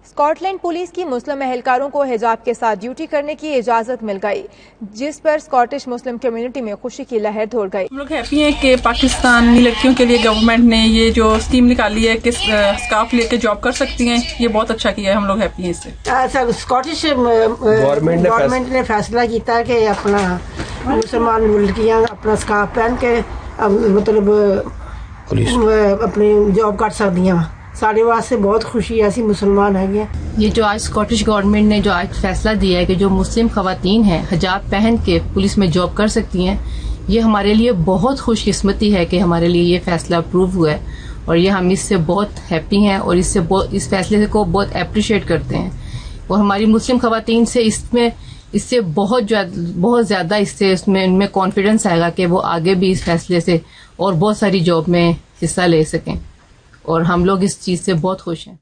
Scotland police की मुस्लिम एहलकारों को हिजाब के साथ ड्यूटी करने की इजाजत मिल गई, जिस पर स्कॉटिश मुस्लिम कम्युनिटी में खुशी की लहर दौड़ गई। हम लोग हैप्पी हैं कि पाकिस्तानी लड़कियों के लिए गवर्नमेंट ने ये जो स्कीम निकाली है कि स्कार्फ लेके जॉब कर सकती हैं, ये बहुत अच्छा किया है। हम लोग हैप्पी हैं इससे। स्कॉटिश गवर्नमेंट ने फैसला किया कि अपना मुसलमान लड़कियां अपना स्कार्फ पहन के मतलब अपनी जॉब कर सकती हैं। साढ़े वास्ते बहुत खुशी ऐसी मुसलमान है। ये जो आज स्कॉटिश गवर्नमेंट ने जो आज फैसला दिया है कि जो मुस्लिम खवातीन हैं हिजाब पहन के पुलिस में जॉब कर सकती हैं, ये हमारे लिए बहुत खुशकिस्मती है कि हमारे लिए ये फैसला अप्रूव हुआ है और ये हम इससे बहुत हैप्पी हैं और इस फैसले को बहुत अप्रिशिएट करते हैं। और हमारी मुस्लिम खवातीन से इससे बहुत ज्यादा इसमें इनमें कॉन्फिडेंस आएगा कि वो आगे भी इस फैसले से और बहुत सारी जॉब में हिस्सा ले सकें और हम लोग इस चीज से बहुत खुश हैं।